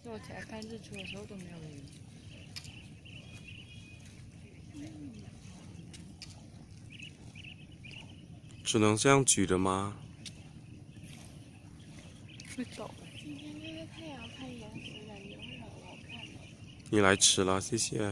我才看日出的时候都没有云。 只能这样举着吗？ 会抖。 今天就是太阳看岩石了，也会很好看的。 你来迟了，谢谢。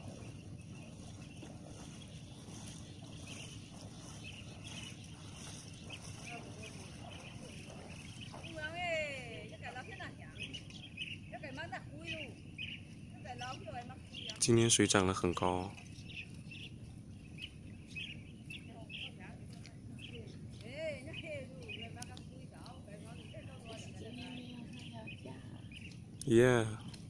今天水涨得很高。耶！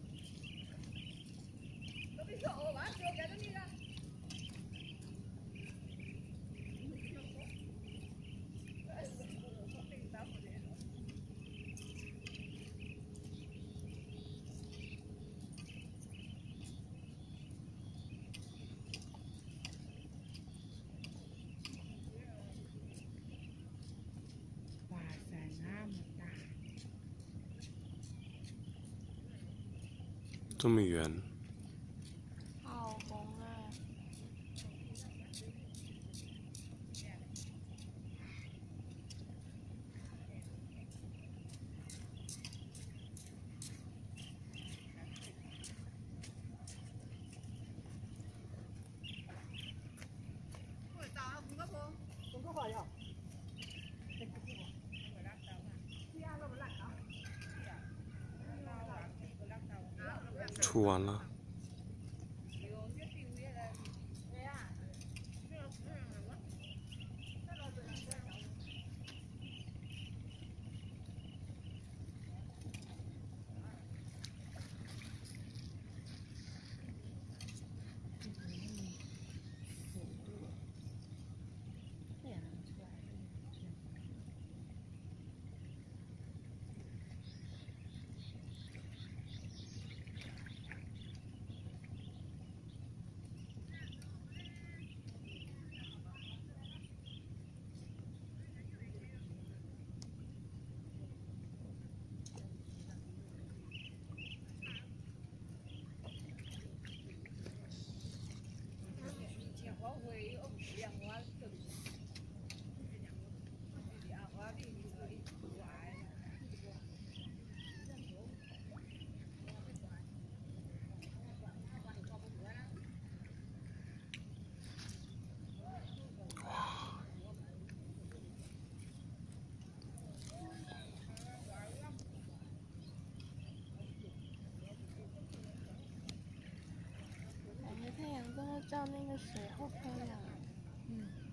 哇塞，那么大！ 这么圆。 好红啊！ 出完了。感觉太阳光照那个水好漂亮啊！